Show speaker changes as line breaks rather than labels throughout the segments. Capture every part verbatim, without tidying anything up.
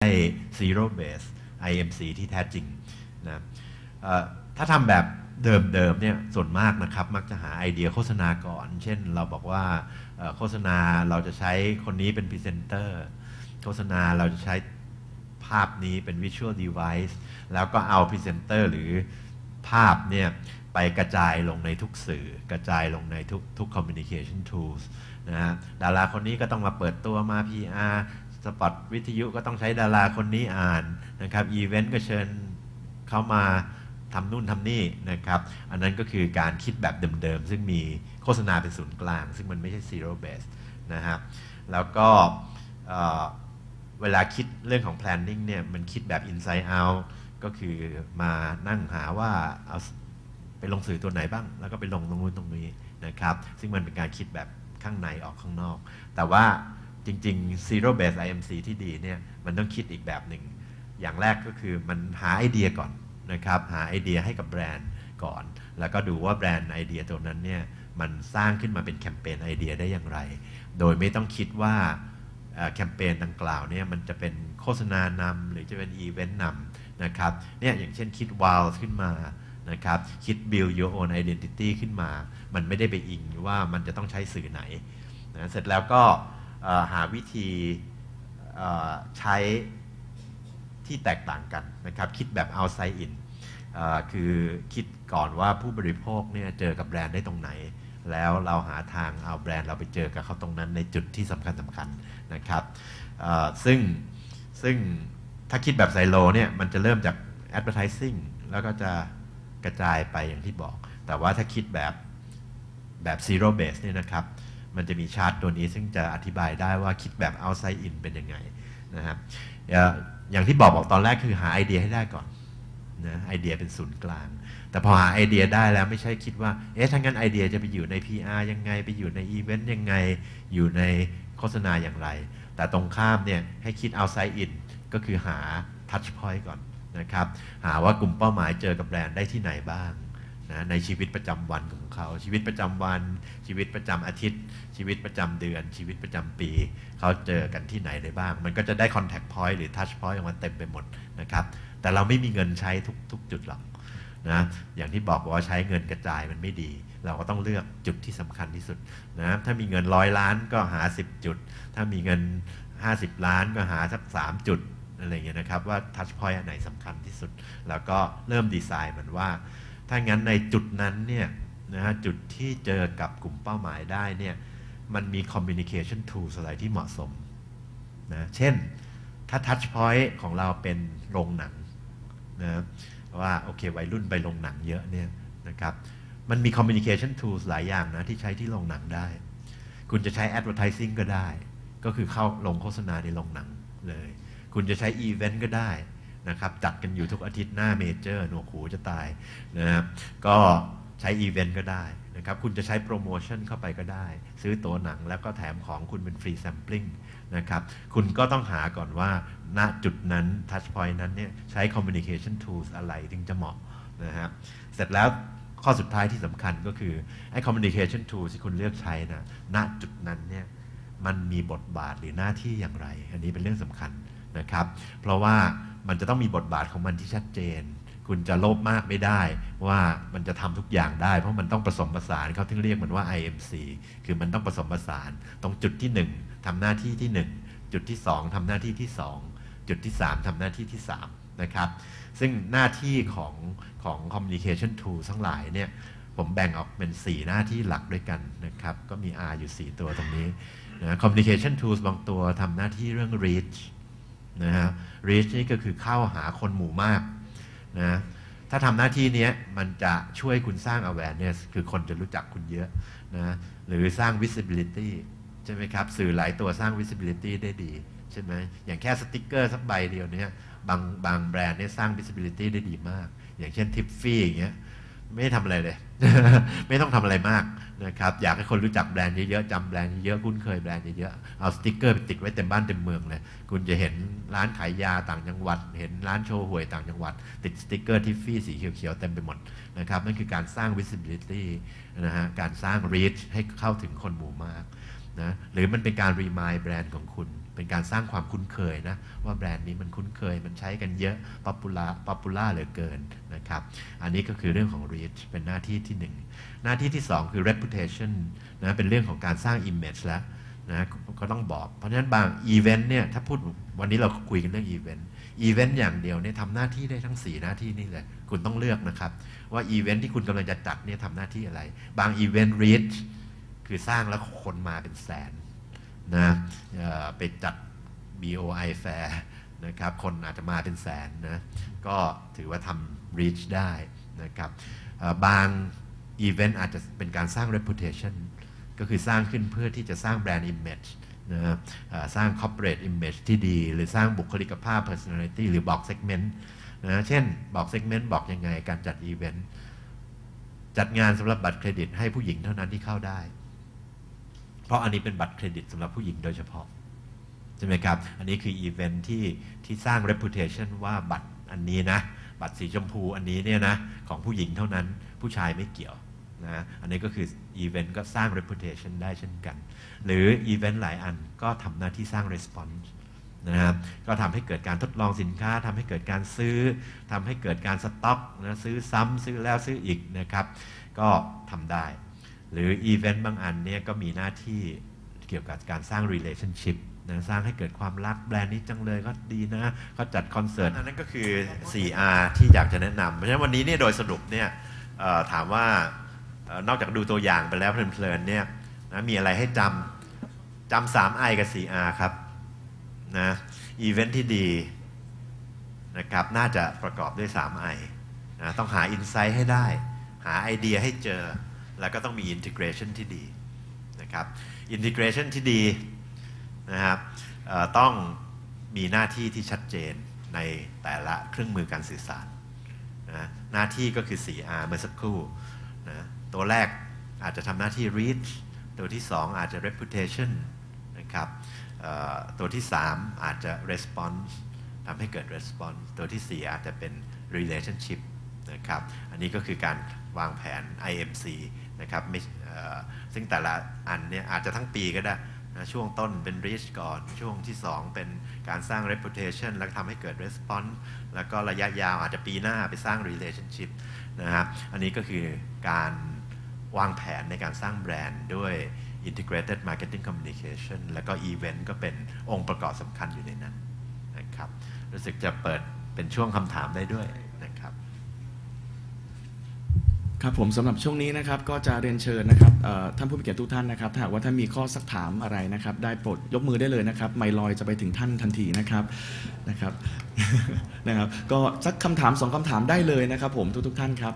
zero base ไอ เอ็ม ซี ที่แท้จริงนะถ้าทำแบบเดิมๆเนี่ยส่วนมากนะครับมักจะหาไอเดียโฆษณาก่อนเช่นเราบอกว่าโฆษณาเราจะใช้คนนี้เป็นพรีเซนเตอร์โฆษณาเราจะใช้ภาพนี้เป็น Visual Device แล้วก็เอาพรีเซนเตอร์หรือภาพเนี่ยไปกระจายลงในทุกสื่อกระจายลงในทุกทุก Communication Tools นะฮะดาราคนนี้ก็ต้องมาเปิดตัวมา พี อาร์ สปอตวิทยุก็ต้องใช้ดาราคนนี้อ่านนะครับอีเวนต์ก็เชิญเข้ามาทำนู่นทำนี่นะครับอันนั้นก็คือการคิดแบบเดิมๆซึ่งมีโฆษณาเป็นศูนย์กลางซึ่งมันไม่ใช่ zero base นะฮะแล้วก็เวลาคิดเรื่องของ planning เนี่ยมันคิดแบบ inside out ก็คือมานั่งหาว่าเอาไปลงสื่อตัวไหนบ้างแล้วก็ไปลงตรงนู้นตรงนี้นะครับซึ่งมันเป็นการคิดแบบข้างในออกข้างนอกแต่ว่าจริงๆ zero base ไอ เอ็ม ซี ที่ดีเนี่ยมันต้องคิดอีกแบบหนึ่งอย่างแรกก็คือมันหาไอเดียก่อนนะครับหาไอเดียให้กับแบรนด์ก่อนแล้วก็ดูว่าแบรนด์ไอเดียตัวนั้นเนี่ยมันสร้างขึ้นมาเป็นแคมเปญไอเดียได้อย่างไรโดยไม่ต้องคิดว่าแคมเปญดังกล่าวเนี่ยมันจะเป็นโฆษณานำหรือจะเป็นอีเวนต์นำนะครับเนี่ยอย่างเช่นคิด wow ขึ้นมานะครับคิด build your own identity ขึ้นมามันไม่ได้ไปอิงว่ามันจะต้องใช้สื่อไหนนะเสร็จแล้วก็หาวิธีใช้ที่แตกต่างกันนะครับคิดแบบ outside in คือคิดก่อนว่าผู้บริโภคเนี่ยเจอกับแบรนด์ได้ตรงไหนแล้วเราหาทางเอาแบรนด์เราไปเจอกับเขาตรงนั้นในจุดที่สำคัญสำคัญนะครับซึ่งซึ่งถ้าคิดแบบไซโลเนี่ยมันจะเริ่มจาก advertising แล้วก็จะกระจายไปอย่างที่บอกแต่ว่าถ้าคิดแบบแบบ zero base เนี่ยนะครับมันจะมีชาร์ตตัวนี้ซึ่งจะอธิบายได้ว่าคิดแบบ outside in เป็นยังไงนะครับอย่างที่บอกบอกตอนแรกคือหาไอเดียให้ได้ก่อนนะไอเดียเป็นศูนย์กลางแต่พอหาไอเดียได้แล้วไม่ใช่คิดว่าเอ๊ะถ้างั้นไอเดียจะไปอยู่ใน พี อาร์ ยังไงไปอยู่ในอีเวนต์ยังไงอยู่ในโฆษณาอย่างไรแต่ตรงข้ามเนี่ยให้คิด outside in ก็คือหา touch point ก่อนนะครับหาว่ากลุ่มเป้าหมายเจอกับแบรนด์ได้ที่ไหนบ้างนะในชีวิตประจำวันของเขาชีวิตประจำวันชีวิตประจำอาทิตย์ชีวิตประจำเดือนชีวิตประจำปีเขาเจอกันที่ไหนได้บ้างมันก็จะได้ contact point หรือ touch point ออกมาเต็มไปหมดนะครับแต่เราไม่มีเงินใช้ทุกทุกจุดหรอกนะอย่างที่บอกว่าใช้เงินกระจายมันไม่ดีเราก็ต้องเลือกจุดที่สำคัญที่สุดนะถ้ามีเงินร้อยล้านก็หาสิบจุดถ้ามีเงินห้าสิบล้านก็หาสักสามจุดอะไรอย่างเงี้ยนะครับว่า touch point อันไหนสำคัญที่สุดแล้วก็เริ่มดีไซน์มันว่าถ้างั้นในจุดนั้นเนี่ยนะฮะจุดที่เจอกับกลุ่มเป้าหมายได้เนี่ยมันมี communication tools อะไรที่เหมาะสมนะเช่นถ้า touch point ของเราเป็นโรงหนังนะว่าโอเควัยรุ่นไปโรงหนังเยอะเนี่ยนะครับมันมี communication tools หลายอย่างนะที่ใช้ที่โรงหนังได้คุณจะใช้ advertising ก็ได้ก็คือเข้าลงโฆษณาในโรงหนังเลยคุณจะใช้ event ก็ได้นะครับจัดกันอยู่ทุกอาทิตย์หน้าเมเจอร์หนวกหูจะตายนะครับก็ใช้อีเวนต์ก็ได้นะครับคุณจะใช้โปรโมชั่นเข้าไปก็ได้ซื้อตั๋วหนังแล้วก็แถมของคุณเป็นฟรีแซมปลิ้งนะครับคุณก็ต้องหาก่อนว่าณจุดนั้น touch point นั้นเนี่ยใช้ communication tools อะไรถึงจะเหมาะนะครับเสร็จแล้วข้อสุดท้ายที่สำคัญก็คือไอ้ communication tools ที่คุณเลือกใช้นะณจุดนั้นเนี่ยมันมีบทบาทหรือหน้าที่อย่างไรอันนี้เป็นเรื่องสำคัญนะครับเพราะว่ามันจะต้องมีบทบาทของมันที่ชัดเจนคุณจะโลภมากไม่ได้ว่ามันจะทำทุกอย่างได้เพราะมันต้องผสมผสานเขาถึงเรียกมันว่า ไอ เอ็ม ซี คือมันต้องผสมผสานตรงจุดที่หนึ่งทำหน้าที่ที่หนึ่งจุดที่สองทำหน้าที่ที่สองจุดที่สามทำหน้าที่ที่สามนะครับซึ่งหน้าที่ของของ communication tool ทั้งหลายเนี่ยผมแบ่งออกเป็นสี่หน้าที่หลักด้วยกันนะครับก็มี R อยู่สี่ตัวตรงนี้นะ communication tools บางตัวทำหน้าที่เรื่อง reachนะฮะ reach นี่ก็คือเข้าหาคนหมู่มากนะถ้าทำหน้าที่นี้มันจะช่วยคุณสร้าง awareness คือคนจะรู้จักคุณเยอะนะหรือสร้าง visibility ใช่ไหมครับสื่อหลายตัวสร้าง visibility ได้ดีใช่ไหมอย่างแค่สติ๊กเกอร์สักใบเดียวเนี่ยบางบางแบรนด์เนี่ยสร้าง visibility ได้ดีมากอย่างเช่น Tiffy อย่างเงี้ยไม่ทำอะไรเลย ไม่ต้องทำอะไรมากนะครับอยากให้คนรู้จักแบรนด์เยอะๆจำแบรนด์เยอะๆคุ้นเคยแบรนด์เยอะๆเอาสติ๊กเกอร์ไปติดไว้เต็มบ้านเต็มเมืองเลยคุณจะเห็นร้านขายยาต่างจังหวัดเห็นร้านโชว์หวยต่างจังหวัดติดสติ๊กเกอร์ที่ฟี่สีเขียวๆเต็มไปหมดนะครับนั่นคือการสร้าง visibility นะฮะการสร้าง reach ให้เข้าถึงคนหมู่มากนะหรือมันเป็นการ remind แบรนด์ของคุณเป็นการสร้างความคุ้นเคยนะว่าแบรนด์นี้มันคุ้นเคยมันใช้กันเยอะ popular popular เหลือเกินนะครับอันนี้ก็คือเรื่องของ reach เป็นหน้าที่ที่หนึ่งหน้าที่ที่สองคือ reputation นะเป็นเรื่องของการสร้าง image แล้วนะก็ต้องบอกเพราะฉะนั้นบาง event เนี่ยถ้าพูดวันนี้เราคุยกันเรื่อง event event อย่างเดียวเนี่ยทำหน้าที่ได้ทั้งสี่หน้าที่นี่เลยคุณต้องเลือกนะครับว่า event ที่คุณกำลังจะจัดเนี่ยทำหน้าที่อะไรบาง event reach คือสร้างแล้วคนมาเป็นแสนนะไปจัด บี โอ ไอ Fair นะครับคนอาจจะมาเป็นแสนนะก็ถือว่าทำ reach ได้นะครับบาง event อาจจะเป็นการสร้าง reputation ก็คือสร้างขึ้นเพื่อที่จะสร้างแบรนด์ image นะสร้าง corporate image ที่ดีหรือสร้างบุคลิกภาพ personality หรือบอก segment นะเช่นบอก segment บอกยังไงการจัด event จัดงานสำหรับบัตรเครดิตให้ผู้หญิงเท่านั้นที่เข้าได้เพราะอันนี้เป็นบัตรเครดิตสำหรับผู้หญิงโดยเฉพาะใช่ไหมครับอันนี้คืออีเวนท์ที่ที่สร้าง reputation ว่าบัตรอันนี้นะบัตรสีชมพูอันนี้เนี่ยนะของผู้หญิงเท่านั้นผู้ชายไม่เกี่ยวนะอันนี้ก็คืออีเวนต์ก็สร้าง reputation ได้เช่นกันหรืออีเวนต์หลายอันก็ทำหน้าที่สร้าง response นะครับก็ทำให้เกิดการทดลองสินค้าทำให้เกิดการซื้อทำให้เกิดการสต็อกนะซื้อซ้ำซื้อแล้วซื้ออีกนะครับก็ทำได้หรืออีเวนต์บางอันเนี่ยก็มีหน้าที่เกี่ยวกับการสร้าง relationship นะสร้างให้เกิดความรักแบรนด์นี้จังเลยก็ดีนะก็จัดคอนเสิร์ตอันนั้นก็คือ โฟร์ อาร์ ที่อยากจะแนะนำเพราะฉะนั้นวันนี้เนี่ยโดยสรุปเนี่ยถามว่านอกจากดูตัวอย่างไปแล้วเพลินๆเนี่ยนะมีอะไรให้จำจำ สาม ไอ กับ โฟร์ อาร์ ครับนะอีเวนท์ที่ดีนะครับน่าจะประกอบด้วย สาม ไอ นะต้องหาอินไซต์ให้ได้หาไอเดียให้เจอแล้วก็ต้องมีอินทิเกรชันที่ดีนะครับอินทิเกรชันที่ดีนะครับต้องมีหน้าที่ที่ชัดเจนในแต่ละเครื่องมือการสื่อสารนะหน้าที่ก็คือ โฟร์ อาร์ เมื่อสักครู่นะตัวแรกอาจจะทำหน้าที่ reach ตัวที่สองอาจจะ reputation นะครับตัวที่สามอาจจะ response ทำให้เกิด response ตัวที่สี่อาจจะเป็น relationship นะครับอันนี้ก็คือการวางแผน ไอ เอ็ม ซี นะครับซึ่งแต่ละอันเนี่ยอาจจะทั้งปีก็ได้นะช่วงต้นเป็น reach ก่อนช่วงที่สองเป็นการสร้าง reputation แล้วทำให้เกิด response แล้วก็ระยะยาวอาจจะปีหน้าไปสร้าง relationship นะครับอันนี้ก็คือการวางแผนในการสร้างแบรนด์ด้วย integrated marketing communication แล้วก็ event ก็เป็นองค์ประกอบสำคัญอยู่ในนั้นนะครับรู้สึกจะเปิดเป็นช่วงคำถามได้ด้วยนะครับ
ครับผมสำหรับช่วงนี้นะครับก็จะเรียนเชิญนะครับท่านผู้มีเกียรติทุกท่านนะครับถ้าหากว่าท่านมีข้อสักถามอะไรนะครับได้โปรดยกมือได้เลยนะครับไมค์ลอยจะไปถึงท่านทันทีนะครับนะครับนะครับก็สักคำถามสองคำถามได้เลยนะครับผมทุกทุกท่านครับ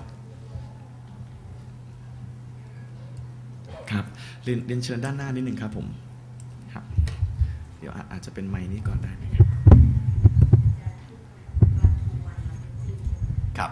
ครับเรียนเรียนเชิญด้านหน้านิดนึงครับผมครับเดี๋ยวอาจจะเป็นไมค์นี้ก่อนได้ไหมครับ
ครับ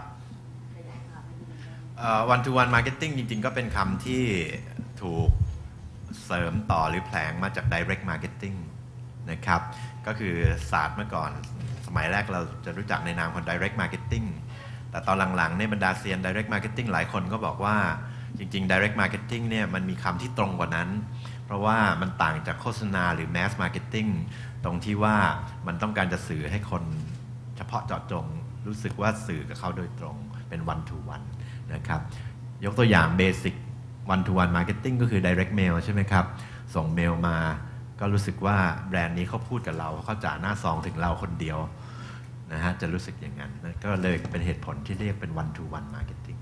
วันทูวันมาร์เก็ตติ้งจริงๆก็เป็นคำที่ถูกเสริมต่อหรือแผลงมาจาก direct marketing นะครับก็คือศาสตร์เมื่อก่อนสมัยแรกเราจะรู้จักในนามของ direct marketing แต่ตอนหลังๆในบรรดาเซียน direct marketing หลายคนก็บอกว่าจริงๆ direct marketing เนี่ยมันมีคำที่ตรงกว่านั้นเพราะว่ามันต่างจากโฆษณาหรือ mass marketing ตรงที่ว่ามันต้องการจะสื่อให้คนเฉพาะเจาะจงรู้สึกว่าสื่อกับเขาโดยตรงเป็น one to oneนะครับยกตัวอย่างเบสิก one to one marketing ก็คือ direct mail ใช่ไหมครับส่งเมลมาก็รู้สึกว่าแบรนด์นี้เขาพูดกับเราเขาจ่าหน้าซองถึงเราคนเดียวนะฮะจะรู้สึกอย่างนั้นนะก็เลยเป็นเหตุผลที่เรียกเป็น one to one marketing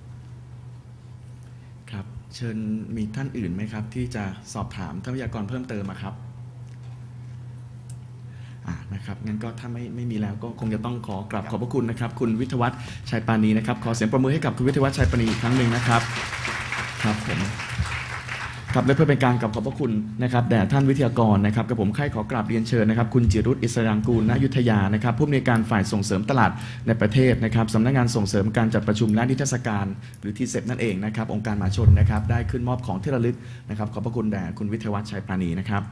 ครับเชิญมีท่านอื่นไหมครับที่จะสอบถามท่านวิทยากรเพิ่มเติมครับนะครับงั้นก็ถ้าไม่ไม่มีแล้วก็คงจะต้องขอกราบขอบพระคุณนะครับคุณวิทยวัฒน์ชัยปานีนะครับขอเสียงประมือให้กับคุณวิทยวัฒน์ชัยปานีอีกครั้งหนึ่งนะครับครับผมครับและเพื่อเป็นการกราบขอบพระคุณนะครับแด่ท่านวิทยากรนะครับกับผมใคร่ขอกราบเรียนเชิญนะครับคุณจิรุตอิสรังกูลณอยุธยานะครับผู้อำนวยการฝ่ายส่งเสริมตลาดในประเทศนะครับสำนักงานส่งเสริมการจัดประชุมและนิทรรศการหรือทีเซปนั่นเองนะครับองค์การมหาชนนะครับได้ขึ้นมอบของที่ระลึกนะครับขอบพระคุณแด่คุณวิทยวัฒน์ชัยปานีนะครับ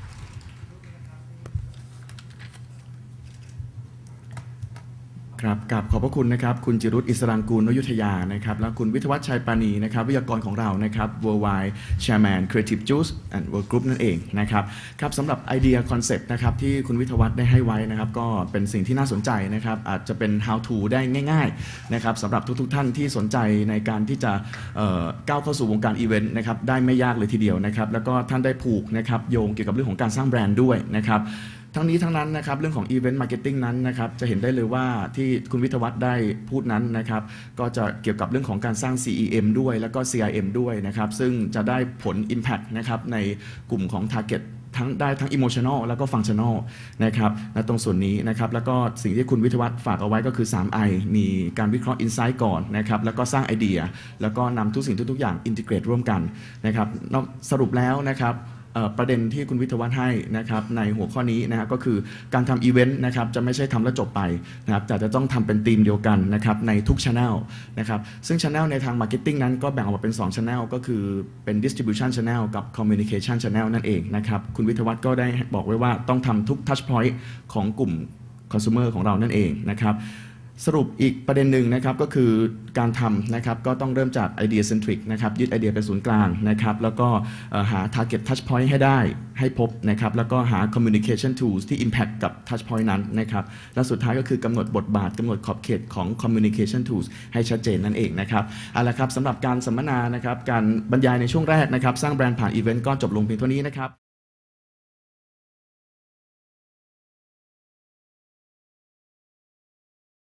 ครับกับขอบพระคุณนะครับคุณจิรุตอิสรังกูลนยุทธยานะครับและคุณวิทยวัฒน์ชัยปานีนะครับวิทยากรของเรานะครับ Worldwide Chairman Creative Juice and World Group นั่นเองนะครับครับสำหรับไอเดียคอนเซปต์นะครับที่คุณวิทยวัฒน์ได้ให้ไว้นะครับก็เป็นสิ่งที่น่าสนใจนะครับอาจจะเป็น how to ได้ง่ายๆนะครับสำหรับทุกๆท่านที่สนใจในการที่จะเอ่อก้าวเข้าสู่วงการอีเวนต์นะครับได้ไม่ยากเลยทีเดียวนะครับแล้วก็ท่านได้ผูกนะครับโยงเกี่ยวกับเรื่องของการสร้างแบรนด์ด้วยนะครับทั้งนี้ทั้งนั้นนะครับเรื่องของ Event Marketing นั้นนะครับจะเห็นได้เลยว่าที่คุณวิทยวัฒน์ได้พูดนั้นนะครับก็จะเกี่ยวกับเรื่องของการสร้าง ซี อี เอ็ม ด้วยแล้วก็ ซี ไอ เอ็ม ด้วยนะครับซึ่งจะได้ผล Impact นะครับในกลุ่มของ Target ทั้งได้ทั้ง Emotional แล้วก็ Functional นะครับในตรงส่วนนี้นะครับแล้วก็สิ่งที่คุณวิทยวัฒน์ฝากเอาไว้ก็คือ ทรี ไอ มีการวิเคราะห์ Insight ก่อนนะครับแล้วก็สร้างไอเดียแล้วก็นำทุกสิ่งทุกๆอย่าง Integrate ร่วมกันนะครับสรุปแล้วนะครับประเด็นที่คุณวิทยวัฒน์ให้นะครับในหัวข้อนี้นะครับก็คือการทำอีเวนต์นะครับจะไม่ใช่ทำแล้วจบไปนะครับแต่จะต้องทำเป็นทีมเดียวกันนะครับในทุก Channel นะครับซึ่ง Channel ในทาง Marketing นั้นก็แบ่งออกมาเป็น สอง Channel ก็คือเป็น Distribution Channel กับ Communication Channel นั่นเองนะครับคุณวิทยวัฒน์ก็ได้บอกไว้ว่าต้องทำทุก Touch Point ของกลุ่ม Consumer ของเรานั่นเองนะครับสรุปอีกประเด็นหนึ่งนะครับก็คือการทำนะครับก็ต้องเริ่มจากไอเดียเซนทริกนะครับยึดไอเดียเป็นศูนย์กลางนะครับแล้วก็หา target touch point ให้ได้ให้พบนะครับแล้วก็หา communication tools ที่ impact กับ touch point นั้นนะครับและสุดท้ายก็คือกำหนดบทบาทกำหนดขอบเขตของ communication tools ให้ชัดเจนนั่นเองนะครับเอาละครับสำหรับการสัมมนานะครับการบรรยายในช่วงแรกนะครับสร้างแบรนด์ผ่านอีเวนต์ก็จบลงเพียงเท่านี้นะครับ